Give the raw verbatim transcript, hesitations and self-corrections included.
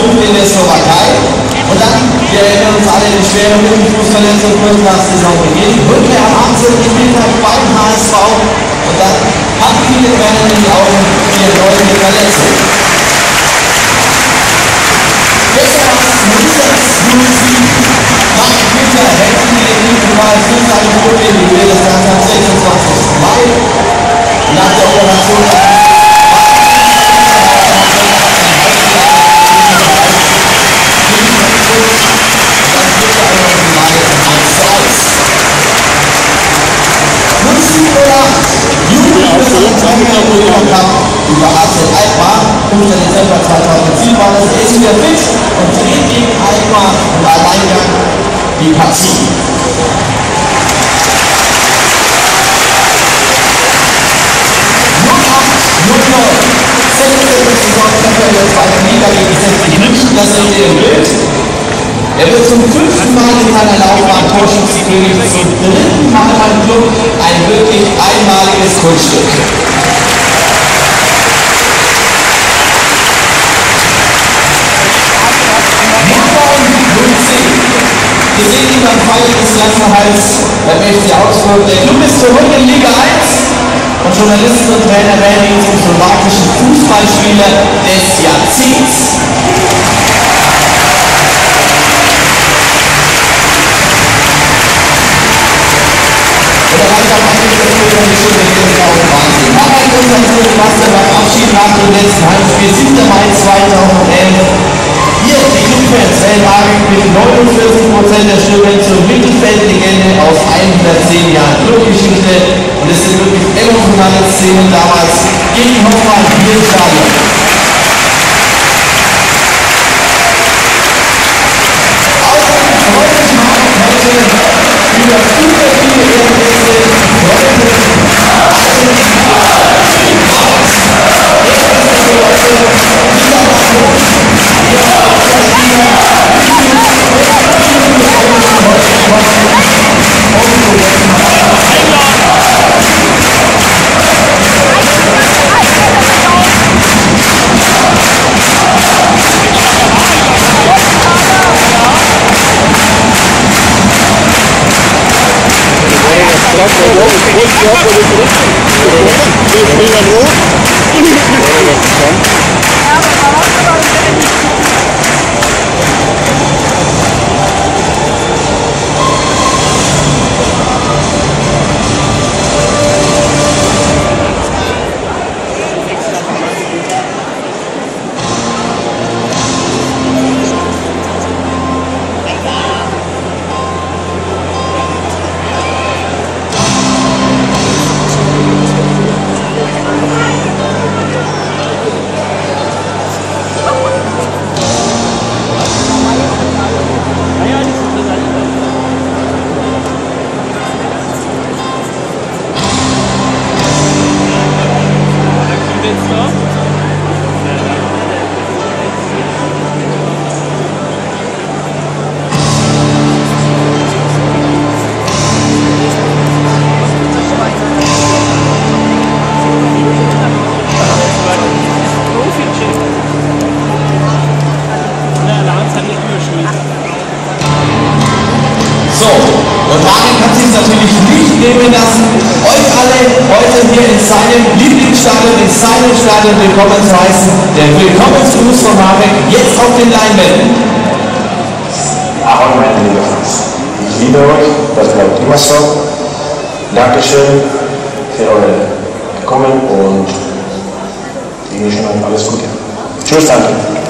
fünfte in der Slowakei. Und dann, wir erinnern uns alle, die schwere Rückenfußverletzung kurz nach Saisonbeginn. Rückkehr am achtzehnten Spieltag beim H S V. Und dann hatten viele Tränen in die Augen für ihre neue Verletzung. Gestern null sechs null sieben. Marc Günther hätten die Individual fünf eine Problem, die will das Ganze am sechsundzwanzigsten Mai nach der Operation. Über A Z Alkmaar, fünfter Dezember zweitausendsieben war das, er ist wieder fit und dreht gegen Alkmaar im Alleingang die Partie. null acht null neun, sechzehnte Saisontreffer in der zweiten Liga gegen sechzig München, das seht ihr im Bild. Er wird zum fünften Mal in seiner Laufbahn Torschützenkönig, zum dritten Mal beim Club, ein wirklich einmaliges Kunststück. Wir sehen ihn beim Feiern des Klassenerhalts beim F C Augsburg. Der Club ist zurück in Liga eins und Journalisten und Trainer wählen ihn zum slowakischen Fußballspieler des Jahrzehnts. Und da reicht auch eigentlich das Bild an die Schule, der ist auch Wahnsinn. Harald Unser Clubmaster beim Abschied nach dem letzten Heimspiel, siebter Mai zweitausendelf. Hier, die Clubfans wählen Marek mit neunundvierzig Prozent der Stimmen zur Mittelfeldlegende aus hundertzehn Jahren Clubgeschichte. Und es sind wirklich emotionale Szenen damals gegen Hoffmann hier im Stadion. Außerdem freut sich Marek heute über super viele Ehrengäste, Freunde, Und Marek hat sich natürlich nicht nehmen lassen, euch alle heute hier in seinem Lieblingsstadion, in seinem Stadion willkommen zu heißen. Der Willkommensgruß von Marek jetzt auf den Leinwänden. Ahoi meine liebe Fans, ich liebe euch, das bleibt immer so. Dankeschön für eure Kommen und ich wünsche euch alles Gute. Tschüss, danke.